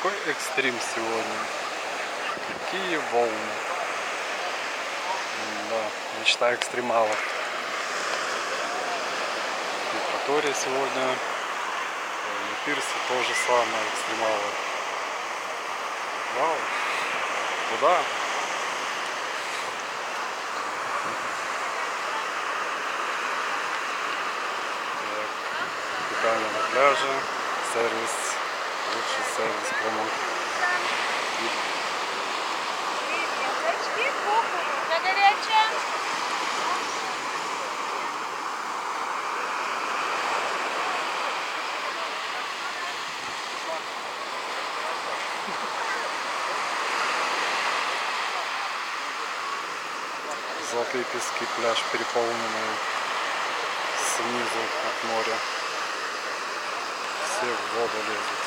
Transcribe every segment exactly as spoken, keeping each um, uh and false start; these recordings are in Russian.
Какой экстрим сегодня. Какие волны. Да, мечта экстремалов. Евпатория сегодня. На пирсе то же самое, экстремалы. Вау. Куда? Питание на пляже. Сервис. Лучший сервис Крыму. На горячее. Золотые пески, пляж переполненный снизу от моря. Все в воду лезут.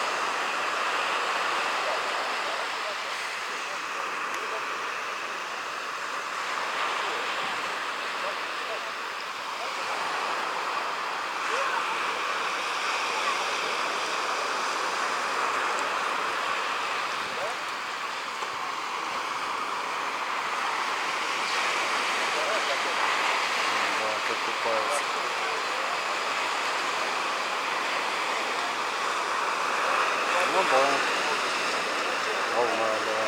Да, как купаются. Ну да. Волна, да.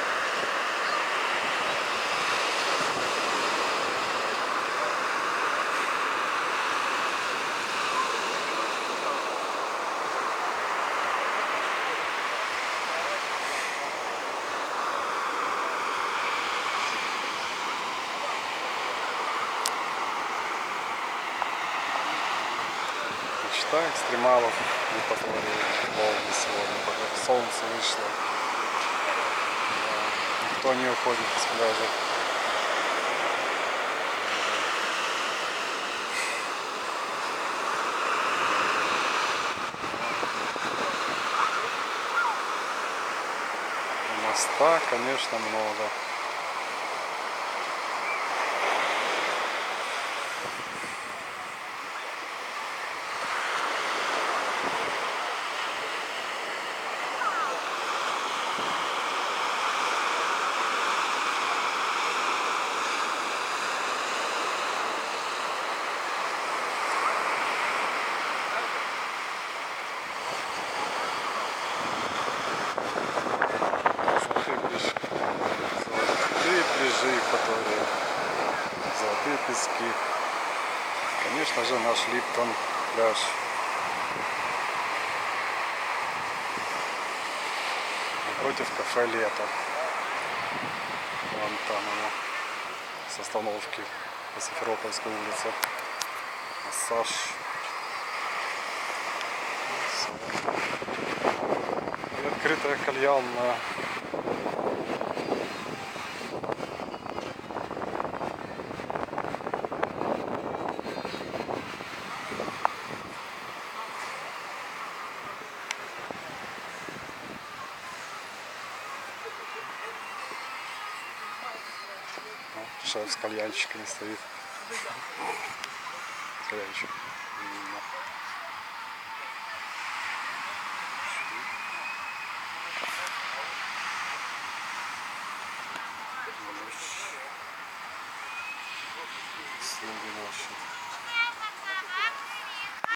Мечта экстремалов не повторит волны сегодня, пока солнце вышло. Да. Никто не уходит из пляжа. Моста, конечно, много. Золотые пляжи Евпатории, золотые пески. Конечно же, наш Липтон пляж. Напротив кафе «Лето». Вон там оно, с остановки по Симферопольской улице. Массаж. И открытая кальянная. Шеф с кальянчиками стоит. Кальянчик. Слуги наши.